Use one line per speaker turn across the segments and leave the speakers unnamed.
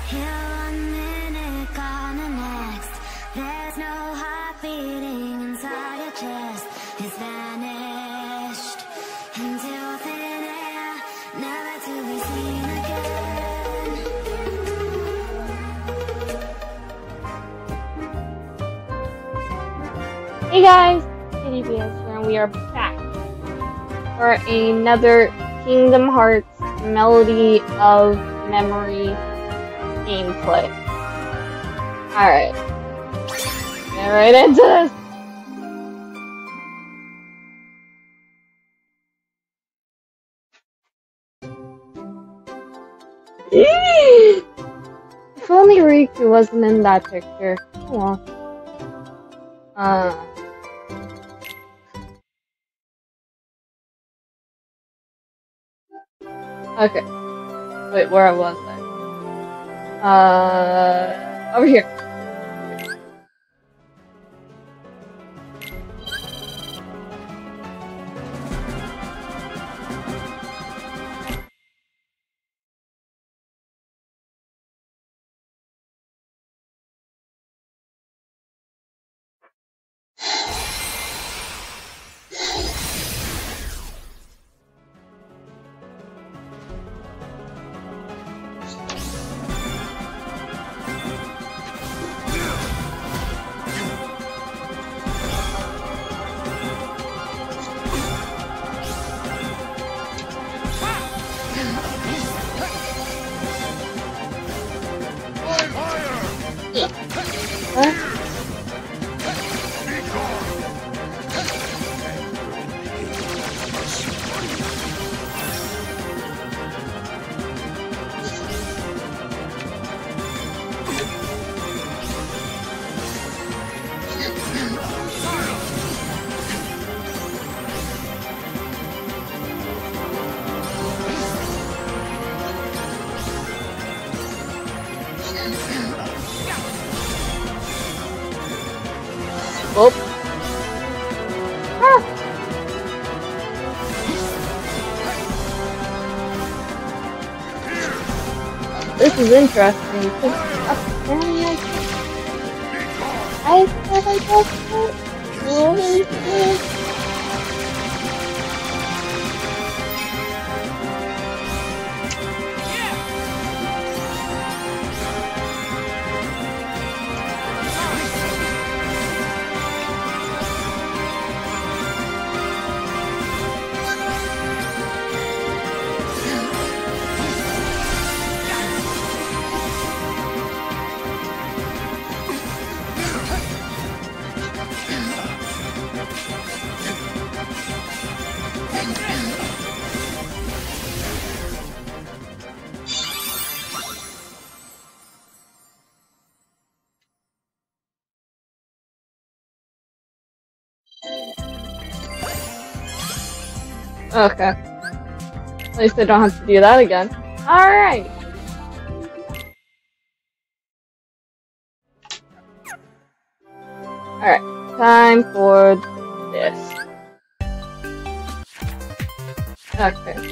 Here one minute, gone the next. There's no heart beating inside your chest. It's vanished into thin air, never to be seen again.
Hey guys, KDBS here, and we are back for another Kingdom Hearts Melody of Memory gameplay. Alright, get right into this! If only Riku wasn't in that picture. Oh well. Okay. Wait, where was I? Over here. What? Oh. Ah. This is interesting because I thought I just really good. Okay. At least I don't have to do that again. Alright. Alright. Time for this. Okay.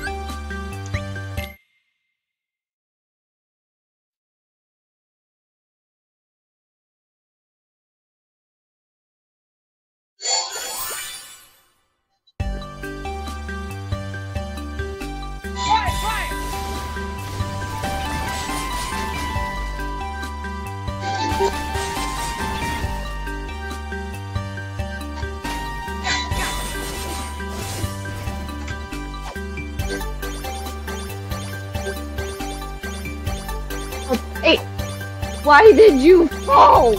Hey, why did you fall?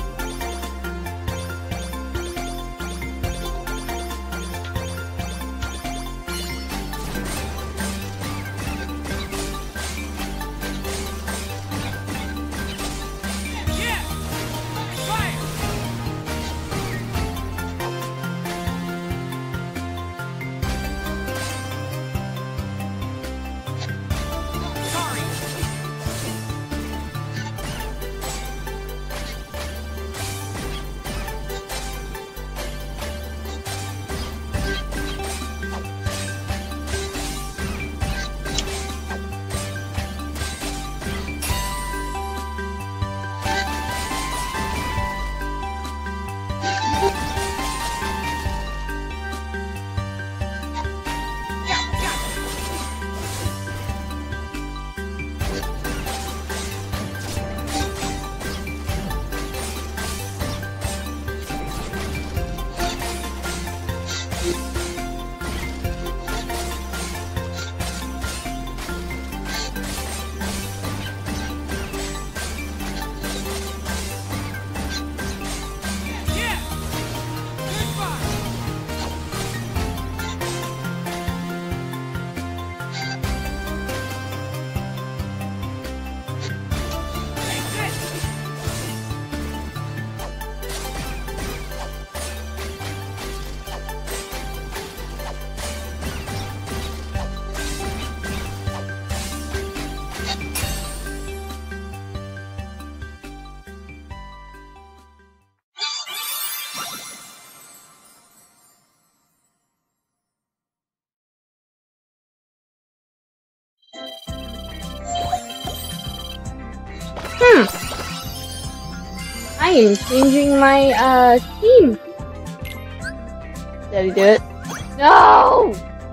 I am changing my team. Did he do it? No!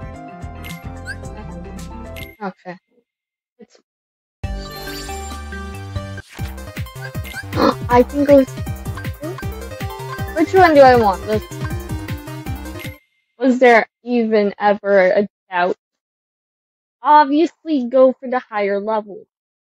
Okay. It's I can go. Which one do I want? This. Was there even ever a doubt? Obviously, go for the higher level.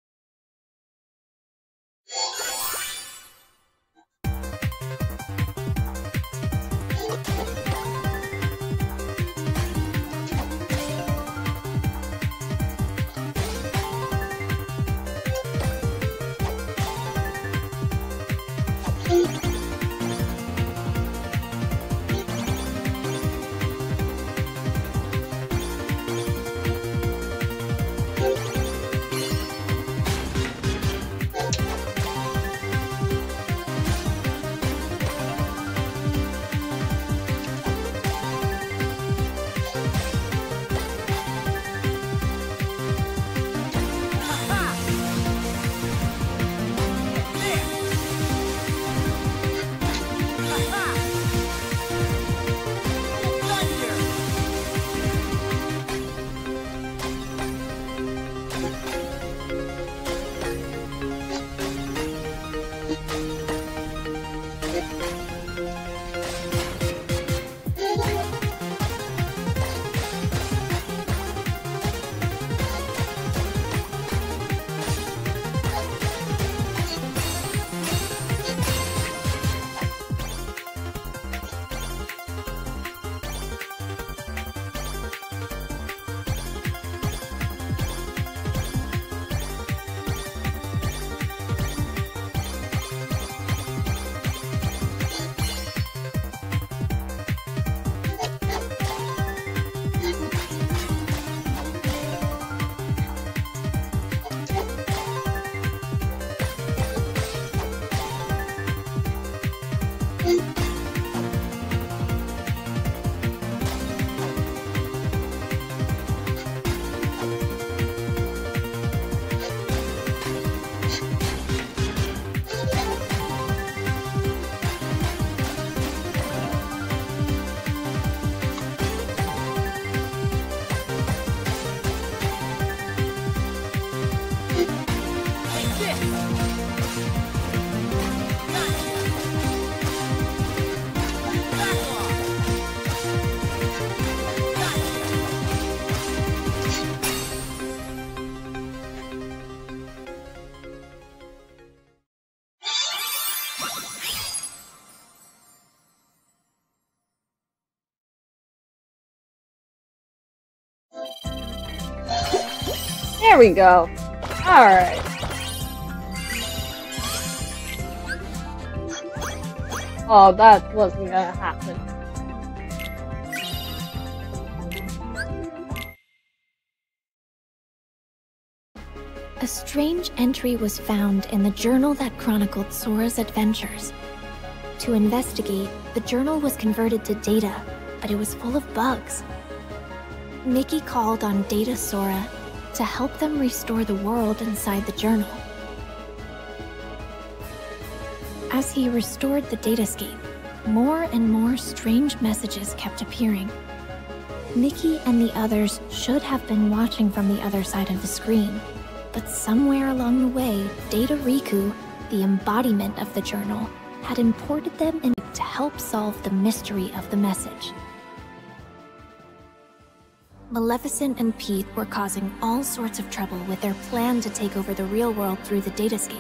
There we go. Alright. Oh, that wasn't gonna happen.
A strange entry was found in the journal that chronicled Sora's adventures. To investigate, the journal was converted to data, but it was full of bugs. Mickey called on Data Sora to help them restore the world inside the journal. As he restored the datascape, more and more strange messages kept appearing. Mickey and the others should have been watching from the other side of the screen, but somewhere along the way, Data Riku, the embodiment of the journal, had imported them in to help solve the mystery of the message. Maleficent and Pete were causing all sorts of trouble with their plan to take over the real world through the datascape.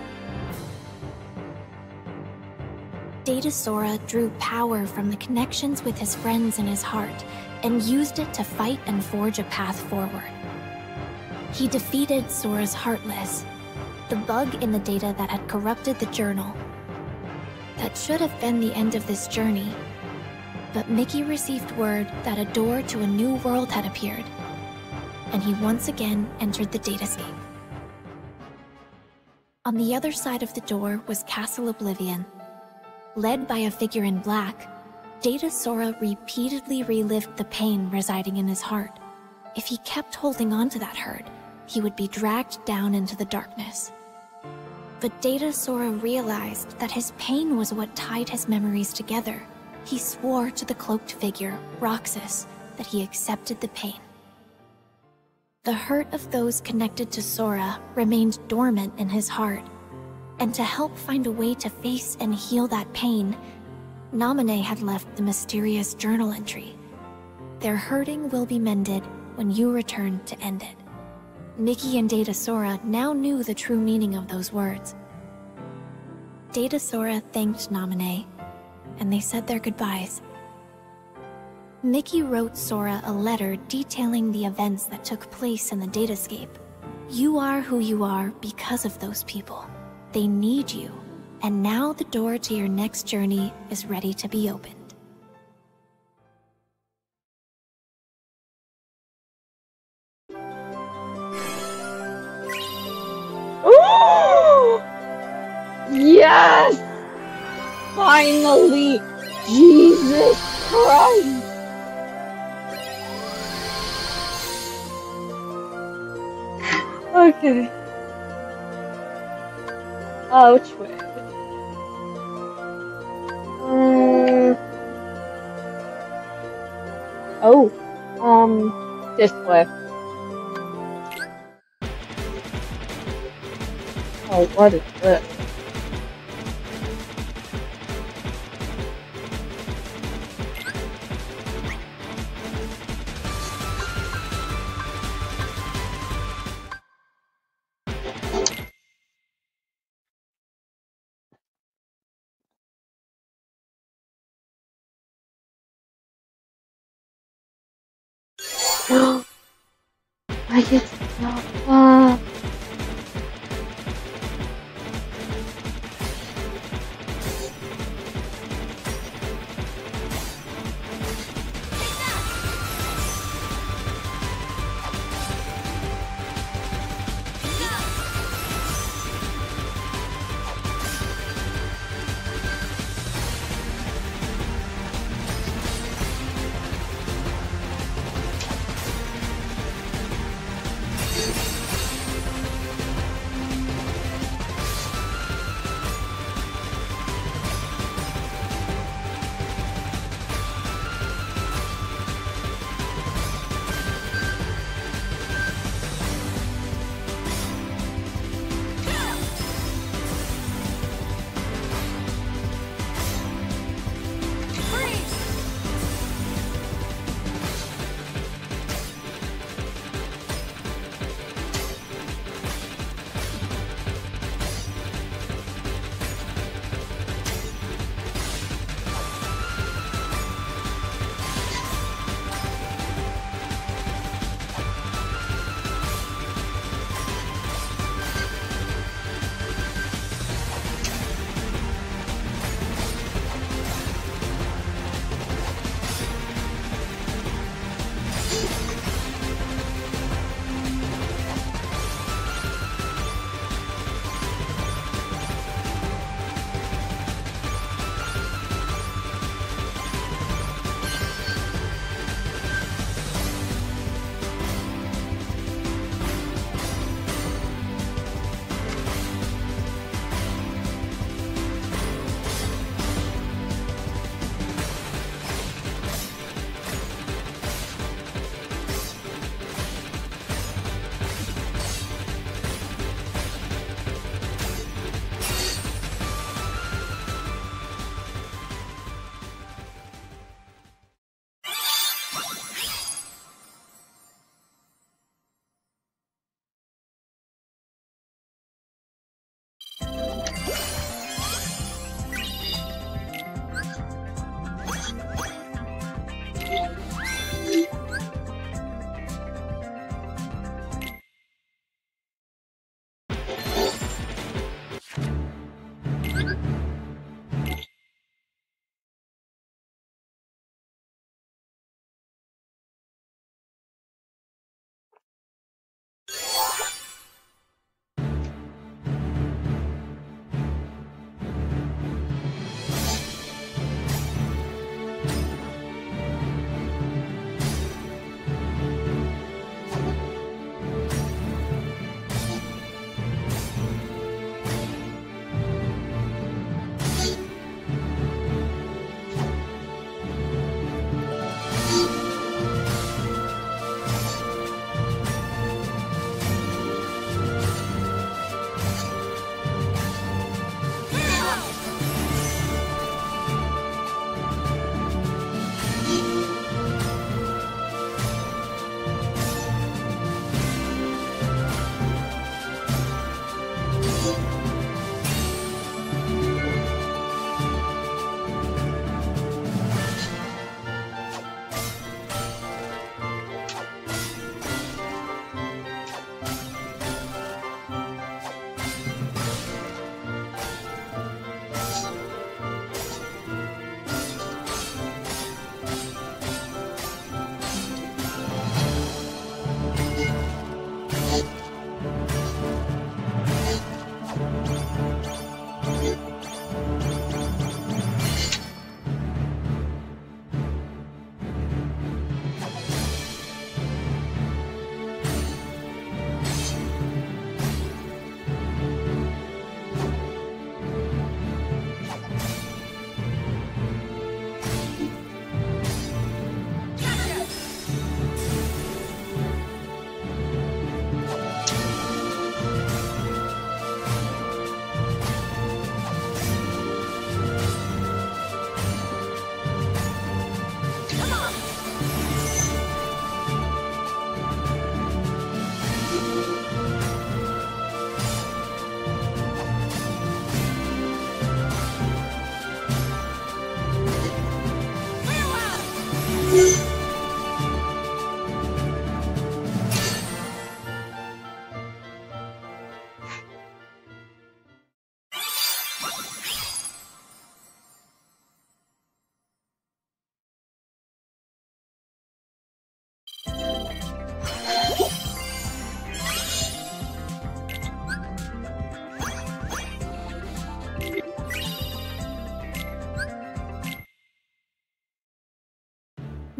Data Sora drew power from the connections with his friends in his heart and used it to fight and forge a path forward. He defeated Sora's Heartless, the bug in the data that had corrupted the journal. That should have been the end of this journey, but Mickey received word that a door to a new world had appeared, and he once again entered the datascape. On the other side of the door was Castle Oblivion. Led by a figure in black, Data Sora repeatedly relived the pain residing in his heart. If he kept holding on to that hurt, he would be dragged down into the darkness. But Data Sora realized that his pain was what tied his memories together. He swore to the cloaked figure, Roxas, that he accepted the pain. The hurt of those connected to Sora remained dormant in his heart, and to help find a way to face and heal that pain, Naminé had left the mysterious journal entry. Their hurting will be mended when you return to end it. Nikki and Data Sora now knew the true meaning of those words. Data Sora thanked Naminé, and they said their goodbyes. Nikki wrote Sora a letter detailing the events that took place in the datascape. You are who you are because of those people. They need you, and now the door to your next journey is ready to be opened.
Ooh! Yes! Finally! Jesus Christ! Okay. Which way? This way. Oh, what is this? I get stuff.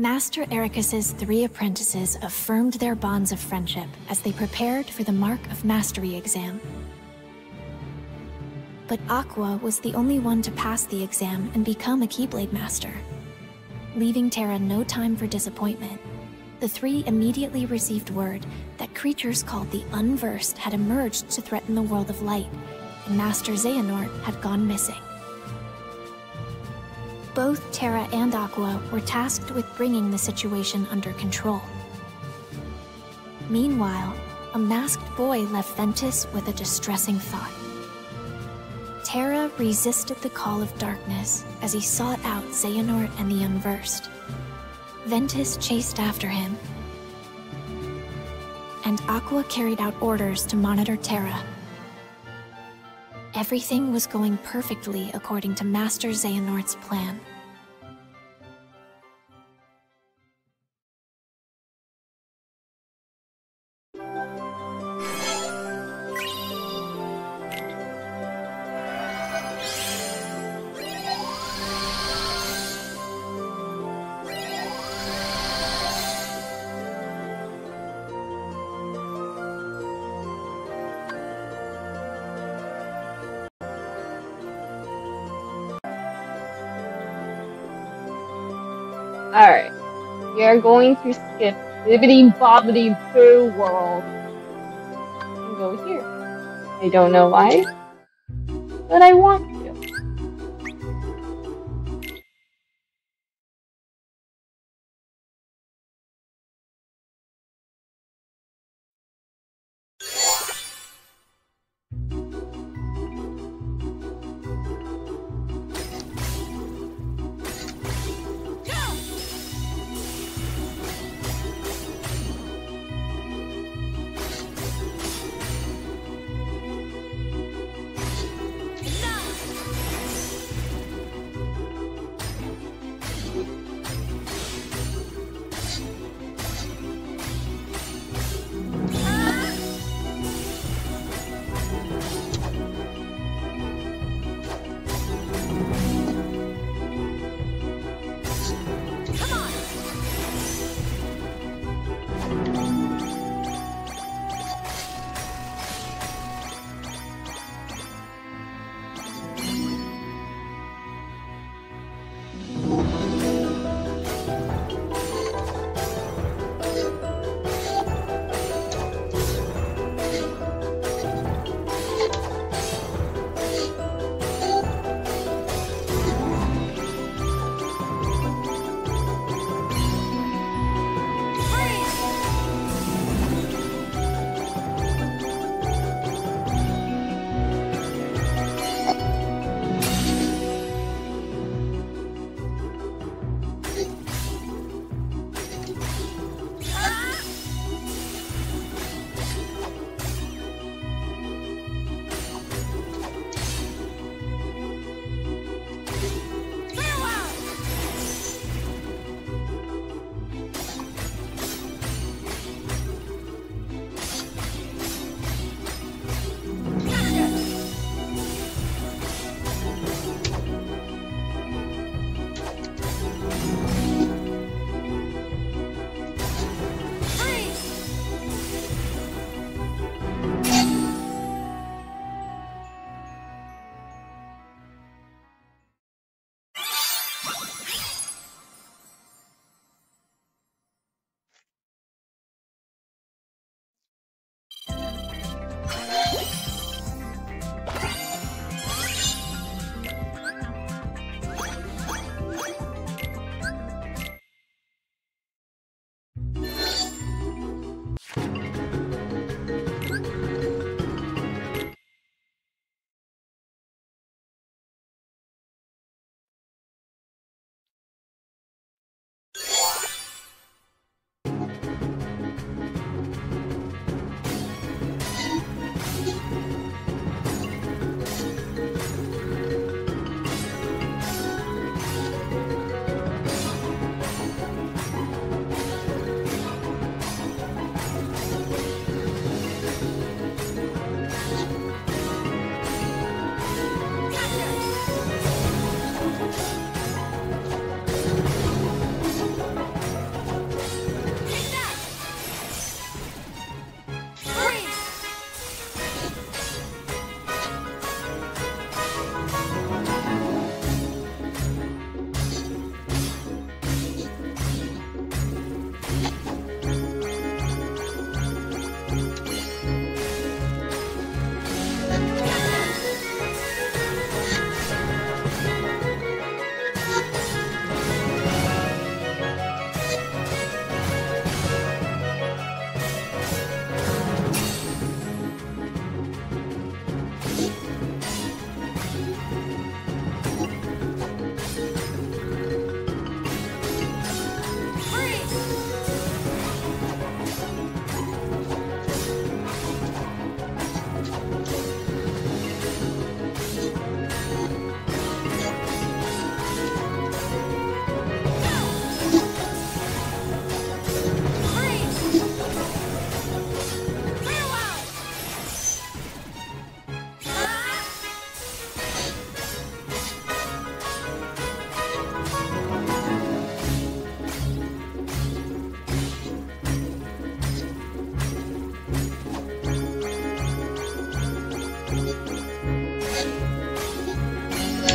Master Ericus's 3 apprentices affirmed their bonds of friendship as they prepared for the Mark of Mastery exam. But Aqua was the only one to pass the exam and become a Keyblade Master. Leaving Terra no time for disappointment, the 3 immediately received word that creatures called the Unversed had emerged to threaten the world of light, and Master Xehanort had gone missing. Both Terra and Aqua were tasked with bringing the situation under control. Meanwhile, a masked boy left Ventus with a distressing thought. Terra resisted the call of darkness as he sought out Xehanort and the Unversed. Ventus chased after him, and Aqua carried out orders to monitor Terra. Everything was going perfectly according to Master Xehanort's plan.
Alright, we are going to skip Bibbidi Bobbidi Boo World and go here. I don't know why, but I want to.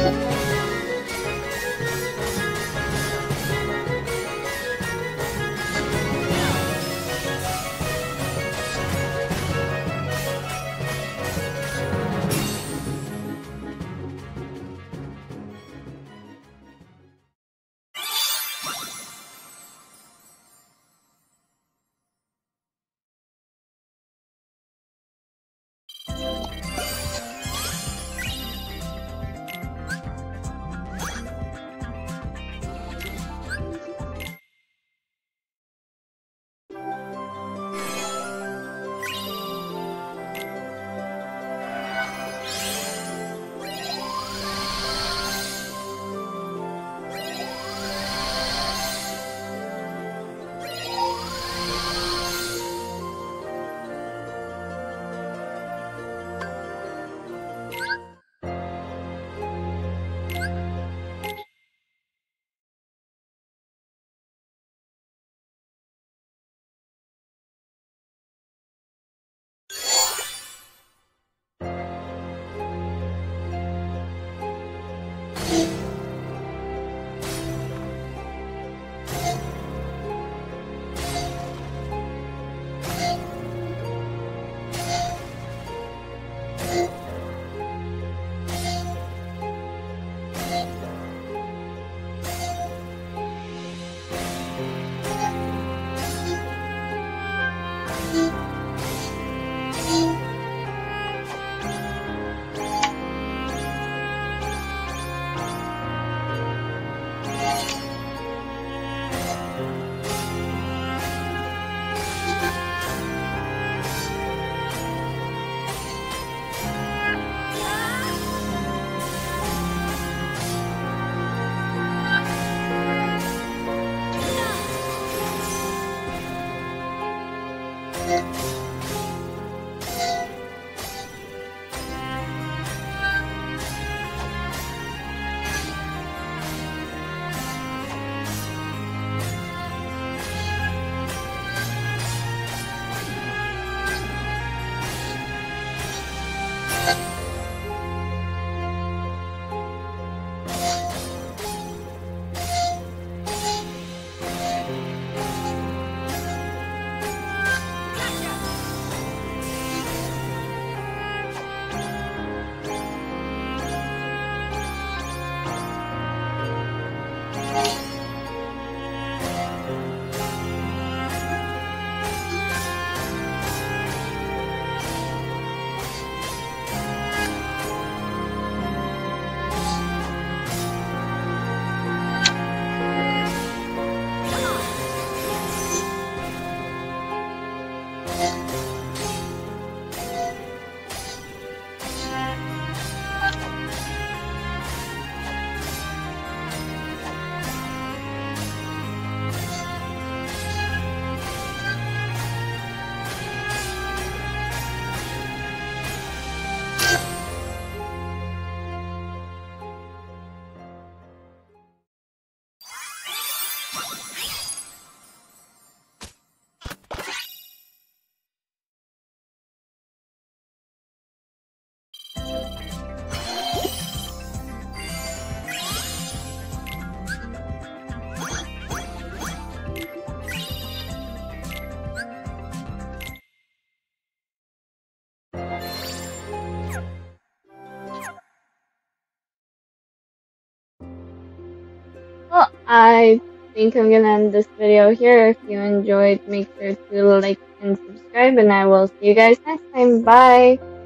Well, I think I'm gonna end this video here. If you enjoyed, make sure to like and subscribe, and I will see you guys next time. Bye!